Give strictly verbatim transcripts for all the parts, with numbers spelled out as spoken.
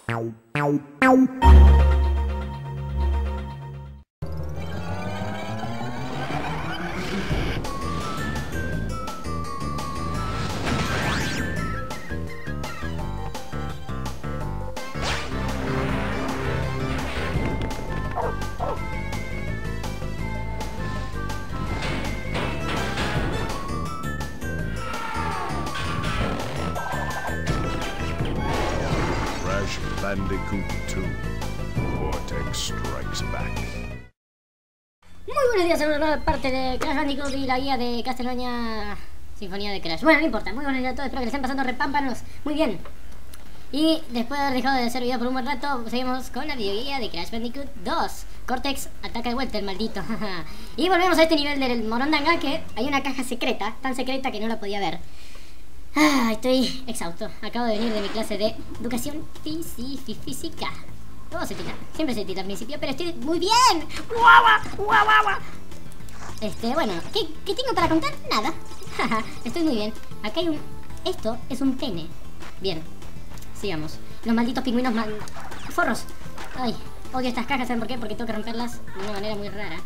Bandicoot dos. Cortex Strikes Back. Muy buenos días, en una nueva parte de Crash Bandicoot y la guía de Castlevania Sinfonía de Crash. Bueno, no importa, muy buenos días a todos, espero que le estén pasando repámpanos. Muy bien. Y después de haber dejado de hacer video por un buen rato, seguimos con la videoguía de Crash Bandicoot dos. Cortex ataca de vuelta el maldito. Y volvemos a este nivel del Morondanga, que hay una caja secreta, tan secreta que no la podía ver. Ah, estoy exhausto. Acabo de venir de mi clase de educación física. Todo se tira. Siempre se tira al principio, pero estoy muy bien. ¡Guau, guau, guau! Este, bueno, ¿qué, ¿qué tengo para contar? Nada. Estoy muy bien. Acá hay un... Esto es un pene. Bien. Sigamos. Los malditos pingüinos mal... Forros. Ay, odio estas cajas, ¿saben por qué? Porque tengo que romperlas de una manera muy rara.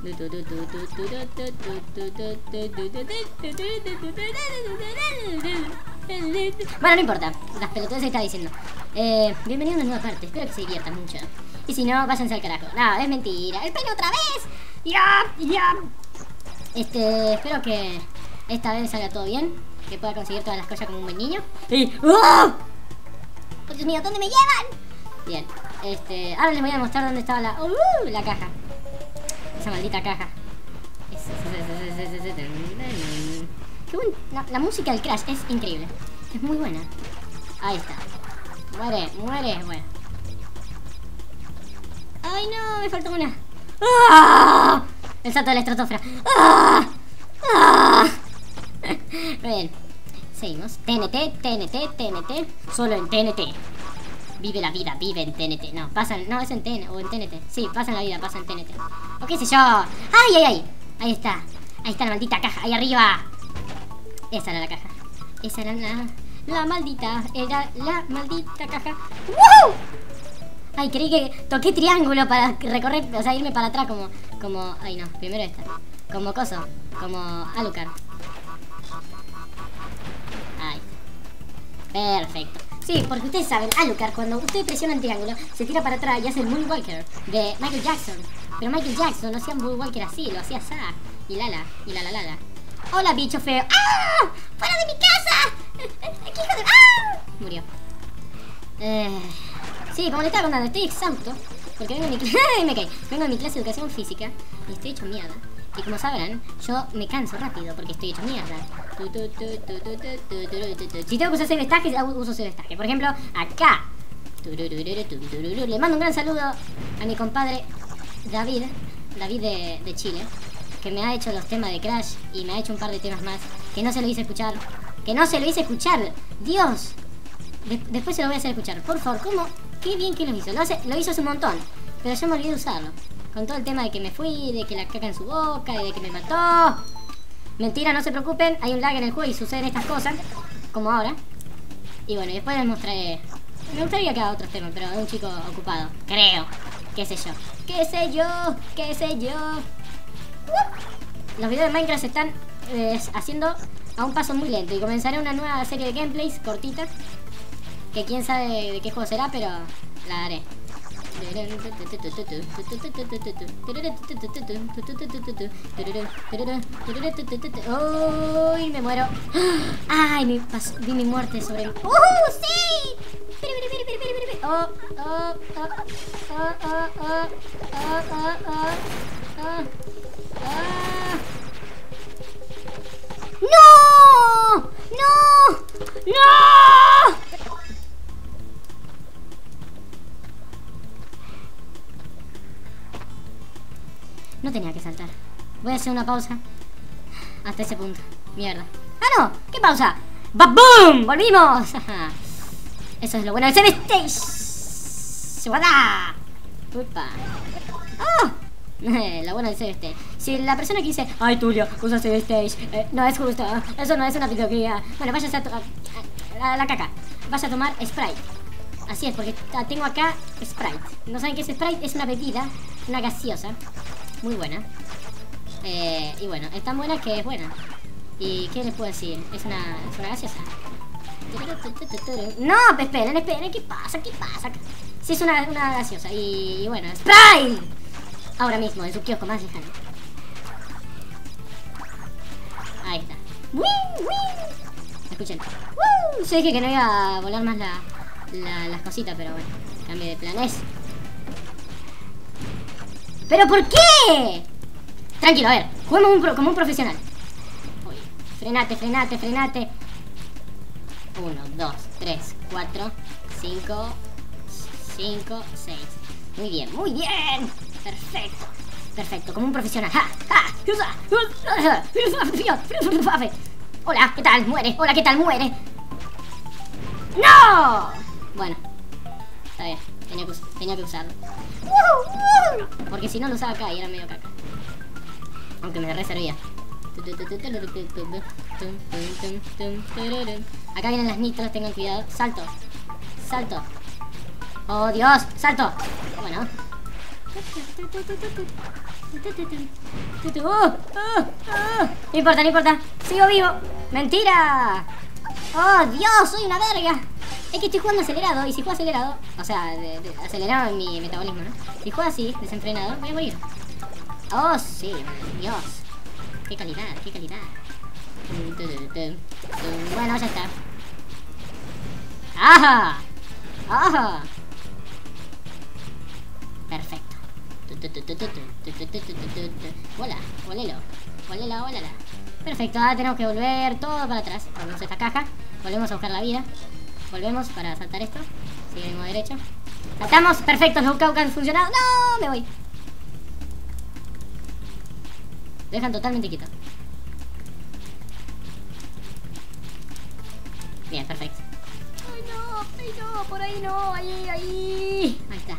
Bueno, no importa, las pelotudas se está diciendo. eh, Bienvenido a una nueva parte, espero que se diviertan mucho. Y si no, váyanse al carajo. No, es mentira, el pene otra vez. Ya, ya. Este, espero que esta vez salga todo bien, que pueda conseguir todas las cosas como un buen niño. Y... ¡Oh! ¡Oh, Dios mío! ¿Dónde me llevan? Bien, este, ahora les voy a mostrar dónde estaba la... Uh, la caja. Esa maldita caja. Qué buen... la, la música del Crash es increíble. Es muy buena. Ahí está. Muere, muere, bueno. Ay no, me faltó una. ¡Ah! El salto de la estratosfera. ¡Ah! ¡Ah! Bien. Seguimos. T N T, T N T, T N T. Solo en T N T. Vive la vida, vive en T N T. No, pasan, no, es en T N T o en T N T. Sí, pasan la vida, pasan en T N T. O qué sé yo. ¡Ay, ay, ay! Ahí está. Ahí está la maldita caja, ahí arriba. Esa era la caja. Esa era la... La maldita. Era la maldita caja. ¡Woo! Ay, creí que toqué triángulo para recorrer, o sea, irme para atrás como... Como... Ay, no, primero esta. Como coso. Como Alucard. Ahí. Perfecto. Sí, porque ustedes saben, Alucard, cuando ustedes presionan triángulo, se tira para atrás y hace el Moonwalker de Michael Jackson. Pero Michael Jackson no hacía un Moonwalker así, lo hacía así. Y lala, y la la la la. Hola, bicho feo. ¡Ah! ¡Fuera de mi casa! ¡Qué hijo de... ¡Ah! Murió. Eh... Sí, como le estaba contando, estoy exhausto. Porque vengo de mi clase... me caí. Vengo de mi clase de educación física y estoy hecho mierda. Y como sabrán, yo me canso rápido porque estoy hecho mierda. Si tengo que usar sebestaje, uso sebestaje. Por ejemplo, acá. Le mando un gran saludo a mi compadre David, David de, de Chile, que me ha hecho los temas de Crash y me ha hecho un par de temas más. Que no se lo hice escuchar. Que no se lo hice escuchar. Dios. De, después se lo voy a hacer escuchar. Por favor, ¿cómo? Qué bien que lo hizo. Lo, hace, lo hizo hace un montón. Pero yo me olvidé de usarlo. Con todo el tema de que me fui, de que la caca en su boca y de que me mató. Mentira, no se preocupen. Hay un lag en el juego y suceden estas cosas. Como ahora. Y bueno, y después les mostraré. Me gustaría que haga otros temas, pero es un chico ocupado. Creo. Qué sé yo. Qué sé yo. Qué sé yo. Los videos de Minecraft se están eh, haciendo a un paso muy lento. Y comenzaré una nueva serie de gameplays cortitas. Que quién sabe de qué juego será, pero la haré. ¡Uy! Me muero. ¡Ay! Me pasó, vi mi muerte sobre... ¡Uh! ¡Sí! ¡Oh! ¡Oh! ¡Oh! ¡Oh! ¡Oh! ¡Oh! ¡Oh! ¡Oh! ¡Oh! ¡Oh! ¡No! ¡No! ¡No! No tenía que saltar. Voy a hacer una pausa hasta ese punto. Mierda. ¡Ah, no! ¿Qué pausa? ¡Babum! ¡Volvimos! Eso es lo bueno del Save Stage. ¡Guada! ¡Upa! ¡Oh! Lo bueno del Save Stage. Si la persona que dice, ay, Tulio, usa Save Stage, eh, no es justo, eso no es una videoguía. Bueno, vayas a, a, a, a la caca. Vas a tomar Sprite. Así es, porque tengo acá Sprite. ¿No saben qué es Sprite? Es una bebida, una gaseosa. Muy buena. Eh, y bueno, es tan buena que es buena. ¿Y qué les puedo decir? Es una, es una gaseosa. No, esperen, esperen. ¿Qué pasa? ¿Qué pasa? Sí, es una, una gaseosa. Y, y bueno, Sprite. Ahora mismo, en su kiosco más lejano. Ahí está. Escuchen. Yo dije que no iba a volar más la, la, las cositas, pero bueno, cambio de planes. ¿Pero por qué? Tranquilo, a ver, juguemos un pro, como un profesional. Uy, frenate, frenate, frenate. Uno, dos, tres, cuatro, cinco, cinco, seis. Muy bien, muy bien. Perfecto, perfecto, como un profesional. ¡Ja! ¡Ja! Hola, ¿qué tal? Muere. Hola, ¿qué tal? Muere. ¡No! Bueno, está bien, tenía que, tenía que usarlo. Porque si no lo usaba acá y era medio caca. Aunque me reservía. Acá vienen las nitros, tengan cuidado. Salto, salto. Oh, Dios, salto. Bueno. No importa, no importa. Sigo vivo. Mentira. Oh, Dios, soy una verga. Es que estoy jugando acelerado. Y si juego acelerado, o sea, de, de, acelerado en mi metabolismo, ¿no? Si juego así, desenfrenado, voy a morir. Oh, sí, Dios. Qué calidad, qué calidad. Bueno, ya está. ¡Ajá! ¡Ajá! Perfecto. Hola, volelo. Holela, holela. Perfecto, ahora tenemos que volver todo para atrás. Volvemos a esta caja. Volvemos a buscar la vida. Volvemos para saltar esto. Seguimos derecho. Saltamos, perfecto, los Cauca han funcionado. ¡No! Me voy. Lo dejan totalmente quieto. Bien, perfecto. ¡Ay no! ¡Ay no! Por ahí no. Ahí, ahí. Ahí está.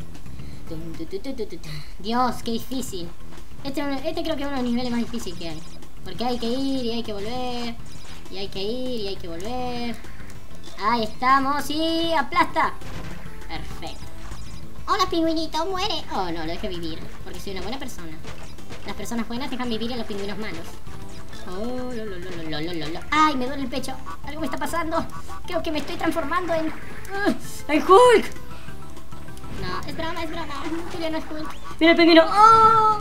Dios, qué difícil. Este, este creo que es uno de los niveles más difíciles que hay. Porque hay que ir y hay que volver. Y hay que ir y hay que volver. Ahí estamos y aplasta. Perfecto. Hola, pingüinito, muere. Oh, no, lo dejé vivir. Porque soy una buena persona. Las personas buenas dejan vivir a los pingüinos malos. Oh, lo, lo, lo, lo, lo, lo, lo. Ay, me duele el pecho. Algo me está pasando. Creo que me estoy transformando en... Uh, ¡en Hulk! No, es broma, es broma. Julia no es Hulk. ¡Mira el pingüino! ¡Oh!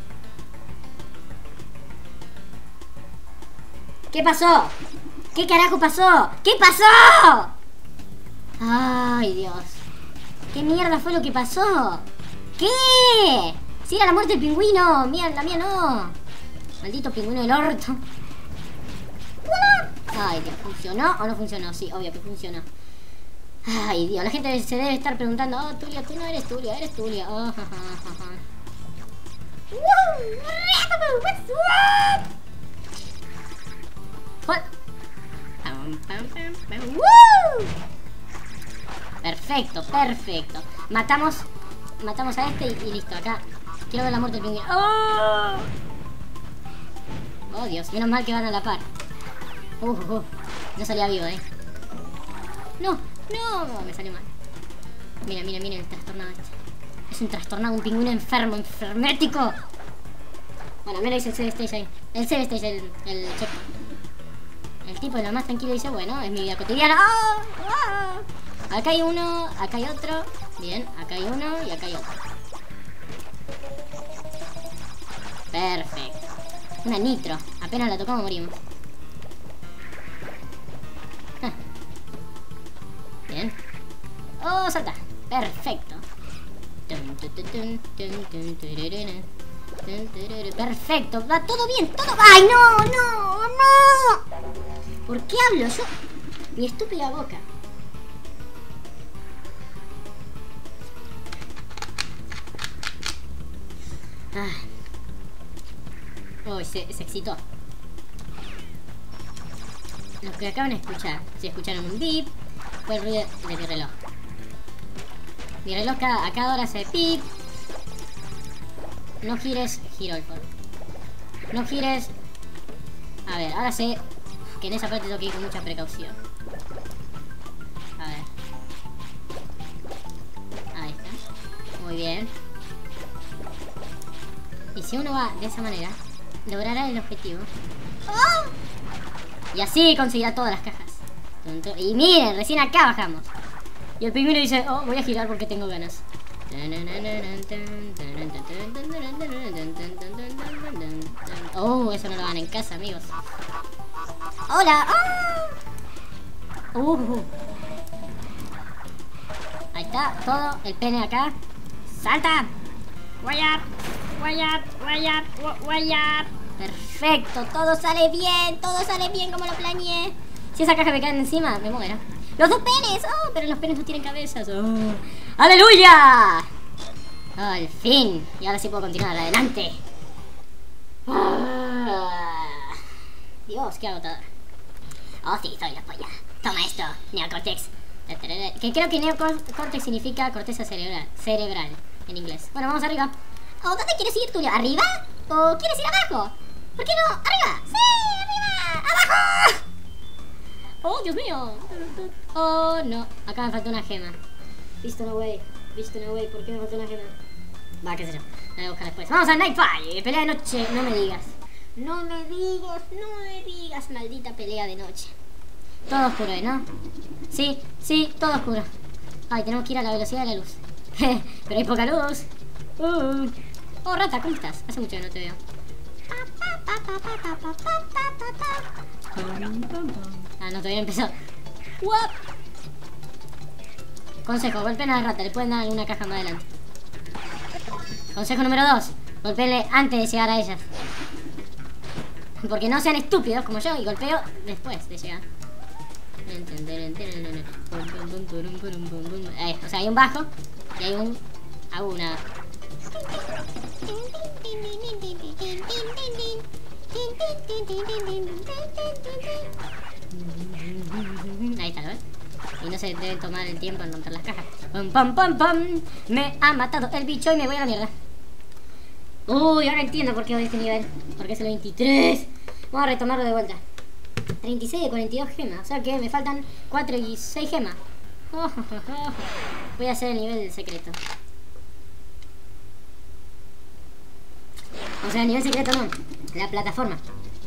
¿Qué pasó? ¿Qué carajo pasó? ¿Qué pasó? Ay, Dios. ¿Qué mierda fue lo que pasó? ¿Qué? Si era la muerte del pingüino. Mira, la mía no. Maldito pingüino del orto. Ay, Dios, ¿funcionó o no funcionó? Sí, obvio que funcionó. Ay, Dios, la gente se debe estar preguntando. Oh, Tulio, tú no eres Tulio, eres Tulio. Oh, ja, ja, ja, ja. What? Perfecto, perfecto. Matamos Matamos a este y, y listo, acá. Quiero ver la muerte del pingüino. ¡Oh! Oh, Dios, menos mal que van a la par. Uh, uh, uh. No salía vivo, eh. No, no, no, me salió mal. Mira, mira, mira el trastornado este. Es un trastornado, un pingüino enfermo, enfermético. Bueno, mira, dice el save stage ahí. El save stage, el, el checkpoint. El tipo de lo más tranquilo dice, bueno, es mi vida cotidiana. ¡Oh! ¡Oh! Acá hay uno, acá hay otro. Bien, acá hay uno y acá hay otro. Perfecto. Una nitro. Apenas la tocamos morimos. Ah. Bien. Oh, salta. Perfecto. Perfecto. Va todo bien, todo. ¡Ay, no, no, no! ¿Por qué hablo yo? Mi estúpida boca. Ah. Oh, se, se excitó. Los que acaban de escuchar, si escucharon un beep, fue el ruido de mi reloj. Mi reloj cada, a cada hora hace pip. No gires, giro el foro. No gires. A ver, ahora sé que en esa parte tengo que ir con mucha precaución. A ver. si uno va de esa manera, logrará el objetivo. ¡Oh! Y así conseguirá todas las cajas. Y miren, recién acá bajamos. Y el pingüino dice, oh, voy a girar porque tengo ganas. Oh, eso no lo van en casa, amigos. ¡Hola! ¡Oh! Uh. Ahí está, todo el pene acá. ¡Salta! ¡Way up! ¡Way up! ¡Way up! ¡Way up! Perfecto, todo sale bien, todo sale bien como lo planeé. Si esa caja me cae encima, me muero. ¡Los dos penes! ¡Oh! Pero los penes no tienen cabezas. ¡Oh! ¡Aleluya! Oh, al fin. Y ahora sí puedo continuar adelante. Oh, Dios, qué agotador. Oh, sí, soy la polla. Toma esto, neocortex. Que creo que neocortex significa corteza cerebral, cerebral en inglés. Bueno, vamos arriba. Oh, ¿dónde quieres ir, Tulio? ¿Arriba? ¿O quieres ir abajo? ¿Por qué no? ¡Arriba! ¡Sí! ¡Arriba! ¡Abajo! ¡Oh, Dios mío! Oh, no. Acá me falta una gema. Visto no way. Visto no way. ¿Por qué me falta una gema? Va, qué sé yo. La voy a buscar después. Vamos a Nightfire. Pelea de noche. No me digas. No me digas. No me digas. Maldita pelea de noche. Todo oscuro, ¿eh? ¿No? Sí, sí. Todo oscuro. Ay, tenemos que ir a la velocidad de la luz. Pero hay poca luz. Uh. Oh, rata, ¿cómo estás? Hace mucho que no te veo. Ah, no, todavía empezó. What? Consejo, golpeen a la rata, le pueden dar alguna caja más adelante. Consejo número dos, golpeenle antes de llegar a ellas. Porque no sean estúpidos como yo y golpeo después de llegar. Eh, o sea, hay un bajo y hay un... hago una... Ahí está, ¿lo ves? Y no se deben tomar el tiempo en romper las cajas. Pam, pam, pam, pam. Me ha matado el bicho y me voy a la mierda. Uy, ahora entiendo por qué odio este nivel. Porque es el veintitrés. Vamos a retomarlo de vuelta. treinta y seis de cuarenta y dos gemas. O sea que me faltan cuatro y seis gemas. Oh, oh, oh. Voy a hacer el nivel secreto. O sea, el nivel secreto no. La plataforma.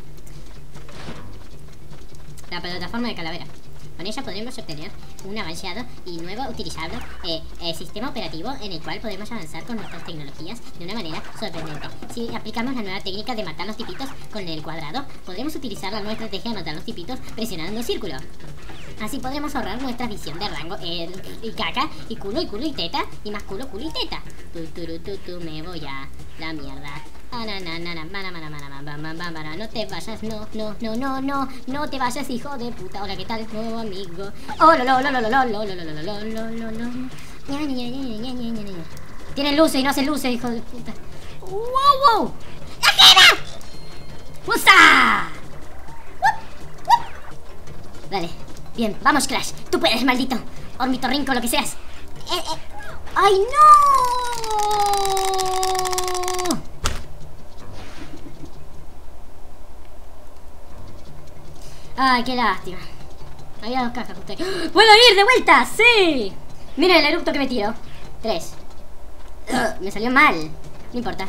La plataforma de calavera. Con ella podremos obtener un avanzado y nuevo utilizable eh, eh, sistema operativo en el cual podemos avanzar con nuestras tecnologías de una manera sorprendente. Si aplicamos la nueva técnica de matar los tipitos con el cuadrado, podremos utilizar la nueva estrategia de matar los tipitos presionando círculo. Así podremos ahorrar nuestra visión de rango eh, y caca y culo y culo y teta y más culo, culo y teta. Tu, tu, tu, tu, tu, me voy a la mierda. No te vayas, no, no, no, no, no, no te vayas, hijo de puta. Hola, ¿qué tal, nuevo amigo? Oh, lo, lo, lo, lo, lo, lo, lo, lo, lo, lo, lo, lo, lo. Tienen luces y no hacen luces, hijo de puta. ¡Wow, wow! ¡La gema! ¡Usa! Dale, bien, vamos, Crash. Tú puedes, maldito ornitorrinco, lo que seas. Eh, eh. ¡Ay, no! Ay, qué lástima. Había dos cajas justo ahí. ¡Puedo ir de vuelta! ¡Sí! Miren el eructo que me tiro. Tres. Uh, me salió mal. No importa.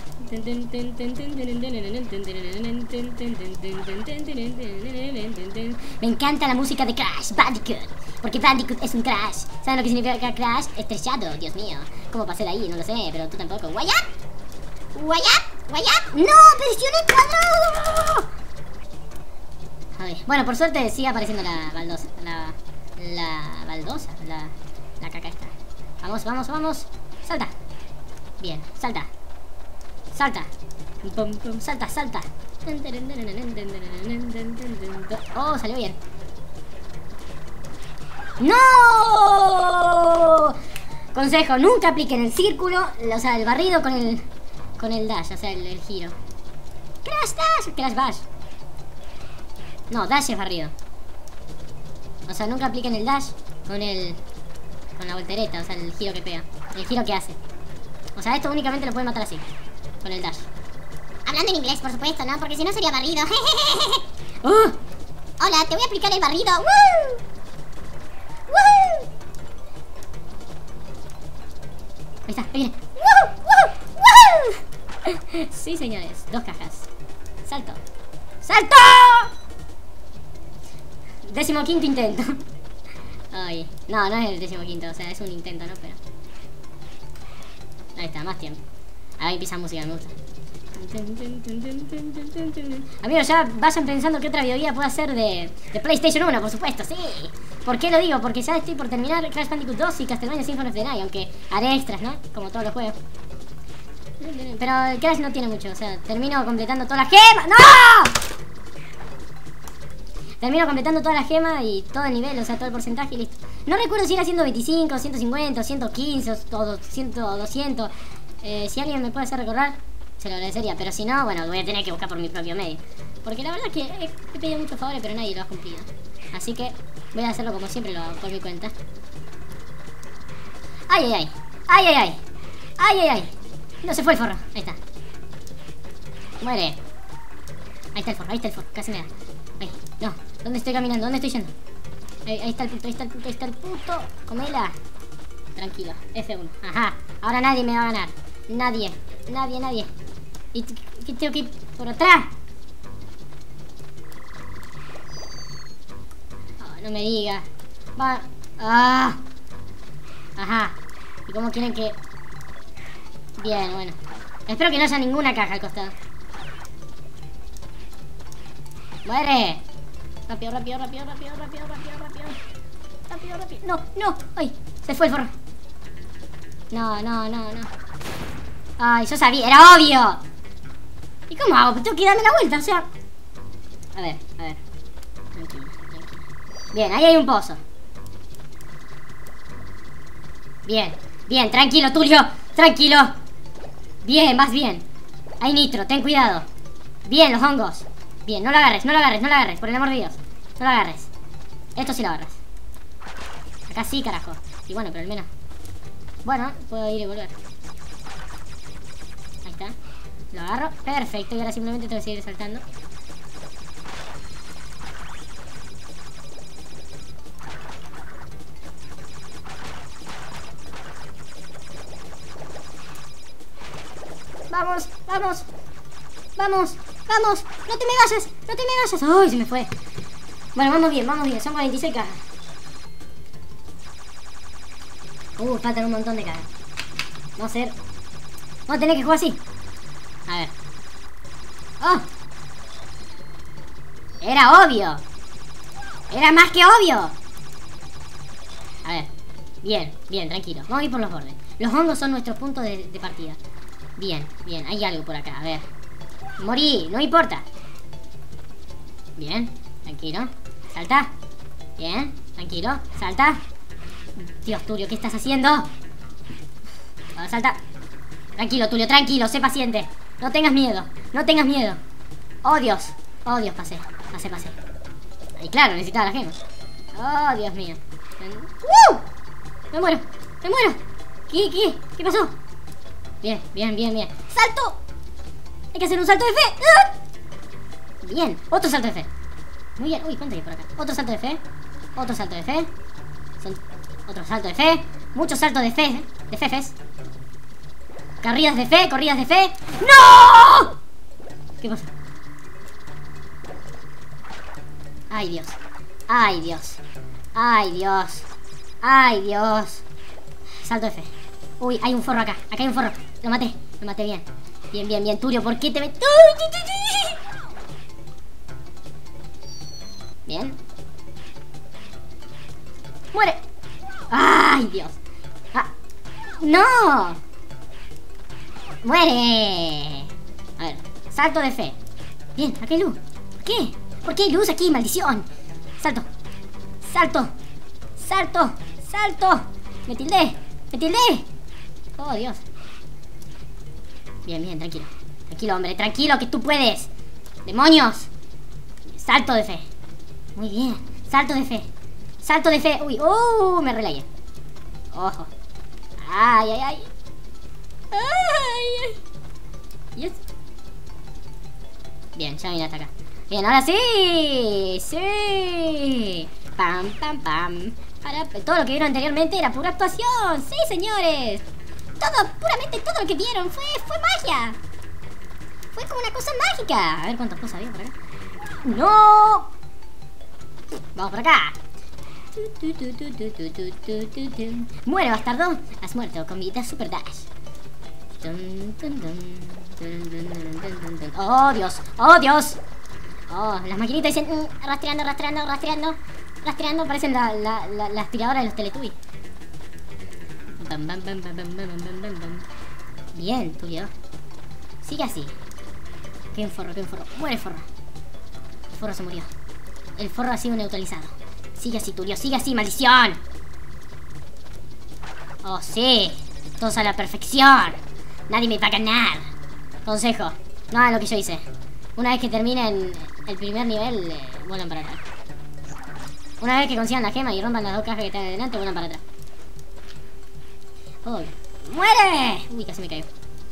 Me encanta la música de Crash Bandicoot. Porque Bandicoot es un Crash. ¿Saben lo que significa Crash? Estrellado, Dios mío. ¿Cómo pasé de ahí? No lo sé, pero tú tampoco. ¿Guayap? ¿Guayap? ¿Guayap? ¡No! ¡Presioné el cuadrado! Bueno, por suerte sigue apareciendo la baldosa. La... La baldosa. La... La caca esta. Vamos, vamos, vamos. Salta. Bien, salta. Salta. Salta, salta. Oh, salió bien. ¡No! Consejo, nunca apliquen el círculo, o sea, el barrido con el... Con el dash, o sea, el, el giro. Crash dash, crash bash. No, dash es barrido. O sea, nunca apliquen el dash con el... Con la voltereta, o sea, el giro que pega. El giro que hace. O sea, esto únicamente lo pueden matar así. Con el dash. Hablando en inglés, por supuesto, ¿no? Porque si no sería barrido. uh. Hola, te voy a aplicar el barrido. ¡Woo! ¡Woo! Ahí está, ahí viene. ¡Woo! ¡Woo! ¡Woo! Sí, señores. Dos cajas. Salto. ¡Salto! Décimo quinto intento. Ay, no, no es el décimo quinto, o sea, es un intento, ¿no? Pero... ahí está, más tiempo. Ahí empieza música, me gusta. Amigos, ya vayan pensando qué otra videoguía puedo hacer de, de PlayStation uno, por supuesto, sí. ¿Por qué lo digo? Porque ya estoy por terminar Crash Bandicoot dos y Castlevania Symphony of the Night, aunque haré extras, ¿no? Como todos los juegos. Pero el Crash no tiene mucho, o sea, termino completando todas las gemas. ¡No! Termino completando todas las gemas y todo el nivel, o sea, todo el porcentaje y listo. No recuerdo si era ciento veinticinco, ciento cincuenta, ciento quince o doscientos, doscientos. Eh, si alguien me puede hacer recordar, se lo agradecería. Pero si no, bueno, voy a tener que buscar por mi propio medio. Porque la verdad es que he, he pedido muchos favores, pero nadie lo ha cumplido. Así que voy a hacerlo como siempre lo hago, por mi cuenta. ¡Ay, ay, ay! ¡Ay, ay, ay! ¡Ay, ay, ay! No se fue el forro, ahí está. Muere. Ahí está el forro, ahí está el forro, casi me da. Ahí, no, ¿dónde estoy caminando? ¿Dónde estoy yendo? Ahí, ahí está el puto, ahí está el puto, ahí está el puto. Comela. Tranquilo, F uno. Ajá, ahora nadie me va a ganar. Nadie, nadie, nadie. ¿Y qué tengo que ir por atrás? Oh, no me diga. Va. Ah. Ajá. ¿Y cómo quieren que...? Bien, bueno. Espero que no haya ninguna caja al costado. ¡Muere! Rápido, rápido, rápido, rápido, rápido, rápido, rápido. Rápido, rápido. No, no. ¡Ay! Se fue el forro. No, no, no, no. Ay, yo sabía, era obvio. ¿Y cómo hago? Tengo que darme la vuelta, o sea. A ver, a ver. Tranquilo, tranquilo. Bien, ahí hay un pozo. Bien, bien, tranquilo, Tulio. Tranquilo. Bien, vas bien. Hay nitro, ten cuidado. Bien, los hongos. Bien, no lo agarres, no lo agarres, no lo agarres, por el amor de Dios. No lo agarres. Esto sí lo agarras. Acá sí, carajo. Y bueno, pero al menos. Bueno, puedo ir y volver. Ahí está. Lo agarro, perfecto. Y ahora simplemente tengo que seguir saltando. Vamos, vamos. Vamos, vamos. No te me vayas, no te me vayas. Ay, se me fue. Bueno, vamos bien, vamos bien. Son cuarenta y seis cajas. Uh, faltan un montón de cajas. Vamos a hacer. Vamos a tener que jugar así. A ver. ¡Oh! Era obvio. Era más que obvio. A ver. Bien, bien, tranquilo. Vamos a ir por los bordes. Los hongos son nuestros puntos de, de partida. Bien, bien. Hay algo por acá. A ver. Morí, no importa. Bien, tranquilo. Salta. Bien, tranquilo. Salta. Dios, Tulio, ¿qué estás haciendo? Ahora salta. Tranquilo, Tulio, tranquilo, sé paciente. No tengas miedo, no tengas miedo. Oh, Dios. Oh, Dios, pasé, pasé, pasé. Y claro, necesitaba la gema. Oh, Dios mío. ¡Uh! Me muero, me muero. ¿Qué, qué? ¿Qué pasó? Bien, bien, bien, bien. ¡Salto! Hay que hacer un salto de fe. ¡Ah! Bien, otro salto de fe. Muy bien, uy, ¿cuánto hay por acá? Otro salto de fe. Otro salto de fe. Son otro salto de fe. Muchos saltos de fe, de fefes. Corridas de fe, corridas de fe. ¡No! ¿Qué pasa? Ay, Dios. Ay, Dios. Ay, Dios. Ay, Dios. Salto de fe. Uy, hay un forro acá. Acá hay un forro. Lo maté. Lo maté bien. Bien, bien, bien. Tulio, ¿por qué te metes? Bien. ¡Muere! ¡Ay, Dios! ¡Ah! ¡No! ¡Muere! A ver, salto de fe. Bien, acá hay luz. ¿Por qué? ¿Por qué hay luz aquí? ¡Maldición! Salto. Salto. Salto. Salto. Me tildé. Me tildé. Oh, Dios. Bien, bien, tranquilo. Tranquilo, hombre, tranquilo, que tú puedes. ¡Demonios! Salto de fe. Muy bien. Salto de fe. Salto de fe. Uy, uh, me relayé. Ojo. Ay, ay, ay. Ay, ay. Yes. Bien, ya vine hasta acá. Bien, ahora sí. Sí. Pam, pam, pam. Ahora, todo lo que vieron anteriormente era pura actuación. Sí, señores. Todo, puramente todo lo que vieron fue, fue magia. Fue como una cosa mágica. A ver cuántas cosas había por acá. ¡No! Vamos por acá. Muere, bastardo. Has muerto con mi super dash. Oh, Dios. Oh, Dios. Oh, las maquinitas dicen mm, rastreando, rastreando, rastreando. Rastreando, parecen la, la, la, la aspiradora de los Teletubbies. Bam, bam, bam, bam, bam, bam, bam, bam, bam. Bien, Tulio. Sigue así. Qué forro, qué forro. Muere forro. El forro se murió. El forro ha sido neutralizado. Sigue así, Tulio, sigue así, maldición. Oh, sí. Todos a la perfección. Nadie me va a ganar. Consejo, no hagan lo que yo hice. Una vez que terminen el primer nivel, eh, vuelan para atrás. Una vez que consigan la gema y rompan las dos cajas que están adelante, vuelan para atrás. Oh, ¡muere! Uy, casi me caigo.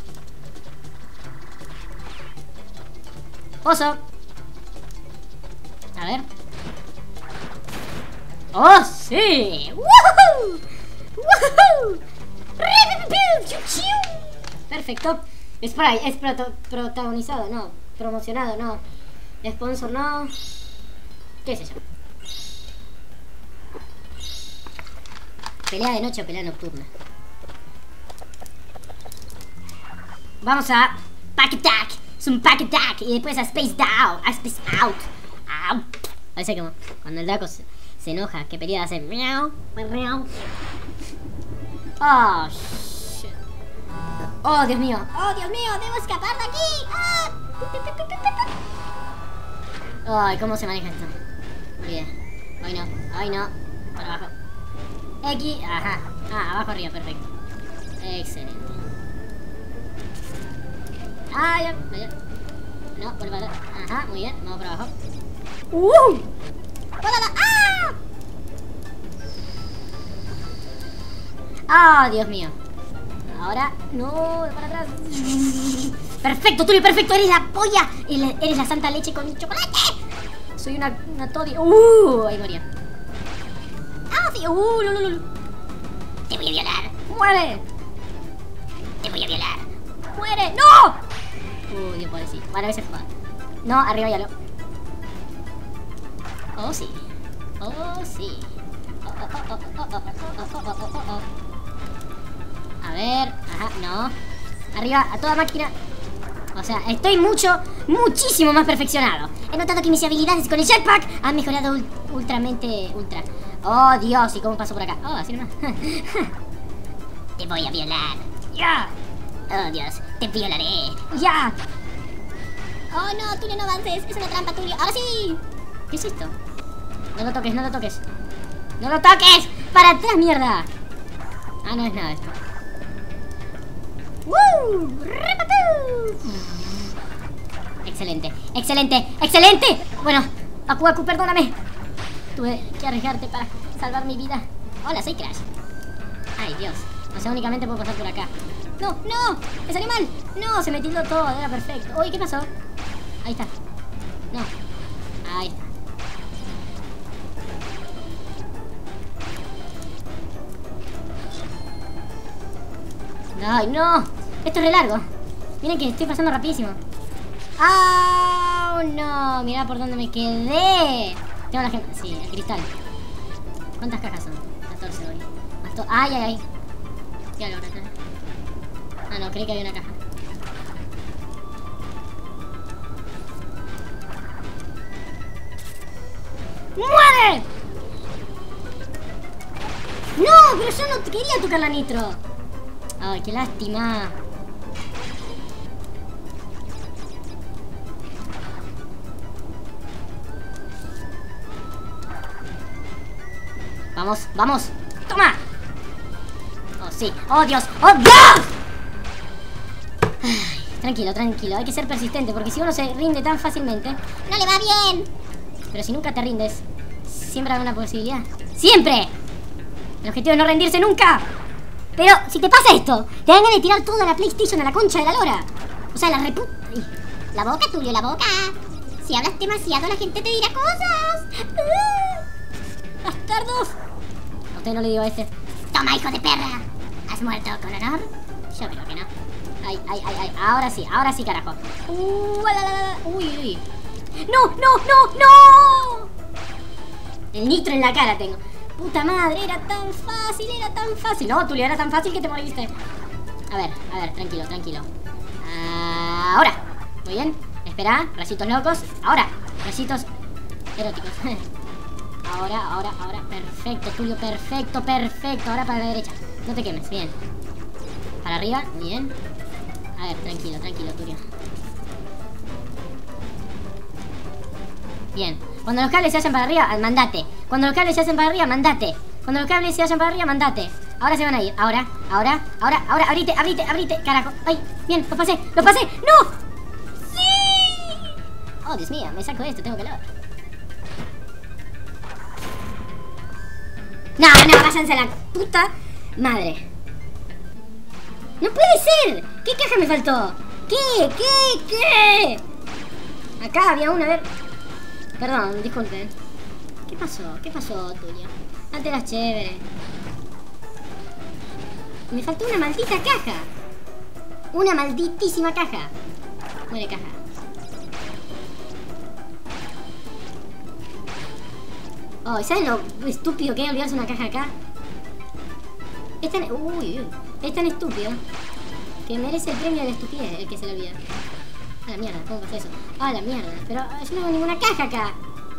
Oso. A ver. ¡Oh, sí! ¡Woohoo! ¡Woohoo! Perfecto. Es, por ahí, es proto protagonizado, no. Promocionado, no. Sponsor, no. ¿Qué es eso? Pelea de noche o pelea nocturna. Vamos a Pack Attack. Es un Pack Attack. Y después a Space Down. A Space Out. Out. Parece como cuando el Daco se, se enoja. Que pelea hace miau, miau. Oh, shit. Oh, Dios mío. Oh, Dios mío. Debo escapar de aquí. Ah. Ay, ¿cómo se maneja esto? Bien. Hoy no. Hoy no. Para abajo. X. Ajá. Ah, abajo arriba. Perfecto. Excelente. Ah, ya. Ya. No, vuelve para atrás. Ajá, muy bien. Vamos para abajo. ¡Uh! ¡Ah! ¡Ah, Dios mío! Ahora, no, para atrás. Perfecto, Tulio, perfecto. Eres la polla. Eres la santa leche con chocolate. Soy una, una toddy. ¡Uh! Ahí moría. ¡Ah, sí! ¡Uh! No, no, no. Te voy a violar. ¡Muere! Te voy a violar. ¡Muere! ¡No! ¡Uh, Dios, pobrecito! Bueno, a veces fue. No, arriba ya lo. Oh, sí. Oh, sí. Oh, oh, oh, oh, oh, oh, oh, oh, oh, oh, oh. A ver, ajá, no. Arriba, a toda máquina. O sea, estoy mucho, muchísimo más perfeccionado. He notado que mis habilidades con el jetpack han mejorado ul ultramente, ultra. Oh, Dios, ¿y cómo paso por acá? Oh, así nomás. Te voy a violar. Ya. Oh, Dios, te violaré. Ya. Oh, no, Tulio, no avances. Es una trampa, Tulio. Ahora sí. ¿Qué es esto? No lo toques, no lo toques. ¡No lo toques! ¡Para atrás, mierda! Ah, no es nada esto. ¡Woo! Excelente, excelente, excelente. Bueno, Aku Aku, perdóname. Tuve que arriesgarte para salvar mi vida. Hola, soy Crash. Ay, Dios. O sea, únicamente puedo pasar por acá. No, no, me salió mal. No, se me tildó todo, era perfecto. Uy, ¿qué pasó? Ahí está. No, ahí está. Ay, no. Esto es re largo. Miren que estoy pasando rapidísimo. ¡Ah! Oh, no. Mirá por dónde me quedé. Tengo la gente. Sí, el cristal. ¿Cuántas cajas son? catorce, Dori. Ay, ay, ay. Ya lo reté. Ah, no, creí que había una caja. ¡Muere! ¡No! Pero yo no quería tocar la nitro. Ay, qué lástima. Vamos, vamos. ¡Toma! Oh, sí. ¡Oh, Dios! ¡Oh, Dios! Ay, tranquilo, tranquilo. Hay que ser persistente, porque si uno se rinde tan fácilmente, no le va bien. Pero si nunca te rindes, siempre habrá una posibilidad. ¡Siempre! El objetivo es no rendirse nunca. Pero si te pasa esto, te dan ganas de tirar toda la PlayStation a la concha de la lora. O sea, la repu... La boca, Tulio, la boca. Si hablas demasiado, la gente te dirá cosas. ¡Ah! ¡Bastardos! A usted no le digo a este. Toma, hijo de perra. ¿Has muerto con honor? Yo creo que no. Ay, ay, ay, ay. Ahora sí, ahora sí, carajo. Uh, la, la, la. Uy, uy. ¡No, no, no, no! El nitro en la cara tengo. Puta madre, era tan fácil, era tan fácil. No, Tulio, era tan fácil que te moriste. A ver, a ver, tranquilo, tranquilo. Ahora. Muy bien. Espera, rayitos locos. Ahora, rayitos eróticos. Ahora, ahora, ahora. Perfecto, Tulio, perfecto, perfecto. Ahora para la derecha. No te quemes, bien. Para arriba, bien. A ver, tranquilo, tranquilo, Tulio. Bien. Cuando los cables se hacen para arriba, mandate. Cuando los cables se hacen para arriba, mandate. Cuando los cables se hacen para arriba, mandate. Ahora se van a ir. Ahora, ahora, ahora, ahora. Abrite, abrite, abrite. Carajo. Ay, bien, lo pasé, lo pasé. ¡No! ¡Sí! Oh, Dios mío, me saco esto, tengo calor. No, no, váyanse a la puta madre. ¡No puede ser! ¿Qué caja me faltó? ¿Qué? ¿Qué? ¿Qué? Acá había una, a ver. Perdón, disculpen. ¿Qué pasó? ¿Qué pasó, Tulio? Antes eras chévere. Me faltó una maldita caja. Una malditísima caja. Muere caja. Oh, ¿saben lo estúpido que es olvidarse una caja acá? Es tan... Uy, uy. Es tan estúpido que merece el premio de la estupidez el que se le olvida. A la mierda, ¿cómo pasa eso? A la mierda, pero yo no veo ninguna caja acá.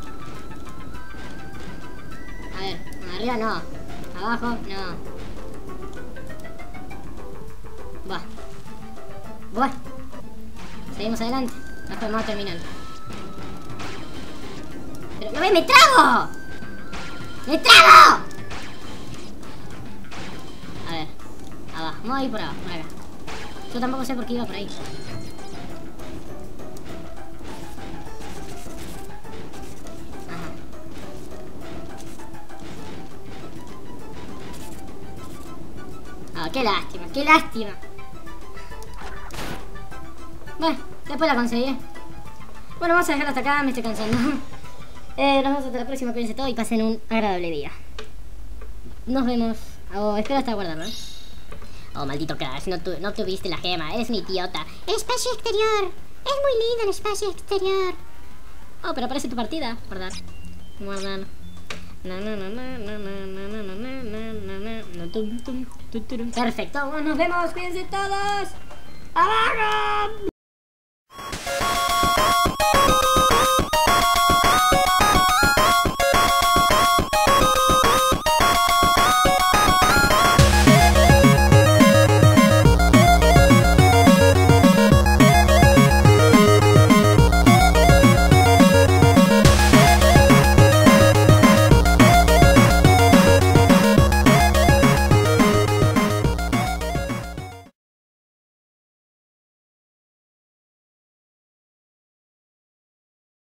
A ver, arriba no. Abajo no. Buah. Buah. Seguimos adelante. Después vamos a terminar. Pero no ves, me trago. ¡Me trago! A ver. Abajo. Vamos a ir por abajo, por acá. Yo tampoco sé por qué iba por ahí. Ah, qué lástima, qué lástima. Bueno, después la conseguí. Bueno, vamos a dejar hasta acá, me estoy cansando. eh, Nos vemos hasta la próxima, cuídense todo y pasen un agradable día. Nos vemos. Oh, espero hasta guardarlo. Oh, maldito Crash, no, tu, no tuviste la gema, eres un idiota. Espacio exterior. Es muy lindo el espacio exterior. Oh, pero aparece tu partida. Guardar. Guardar. Perfecto, nos vemos, cuídense todos. ¡Abajo!